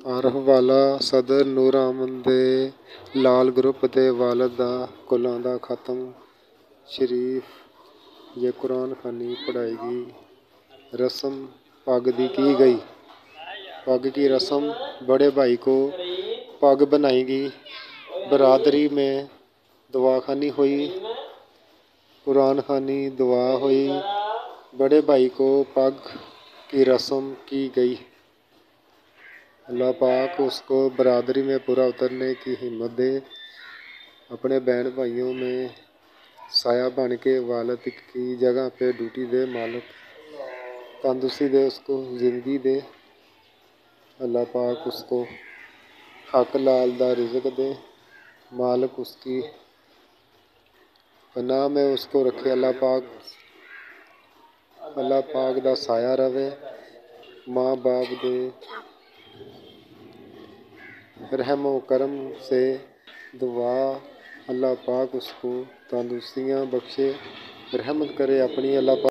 ਆਰਫ ਵਾਲਾ ਸਦਰ ਨੂਰ ਅਹਿਮਦ ਦੇ ਲਾਲ ਗਰੁੱਪ ਦੇ ਵਾਲਦ ਦਾ ਕੁਲਾਂ ਦਾ ਖਤਮ ਸ਼ਰੀਫ ये कुरान खानी पढ़ाएगी। रस्म पग दी की गई। पग की रस्म बड़े भाई को पग बनाएगी। बरादरी में दुआ खानी हुई। कुरान खानी दुआ हुई। बड़े भाई को पग की रस्म की गई। अल्लाह पाक उसको बरादरी में पूरा उतरने की हिम्मत दे। अपने बहन भाइयों में साया बन के वालद की जगह पे ड्यूटी दे। मालिक तंदुरुस्ती दे, उसको ज़िंदगी दे। अल्लाह पाक उसको हक लाल दा रिज़्क दे। मालिक उसकी पनाह में उसको रखे। अल्लाह पाक दा साया रवे। माँ बाप दे रहमो करम से दुआ अल्लाह पाक उसको तंदुरुस्तियाँ बख्शे, रहमत करे अपनी। अल्लाह पाक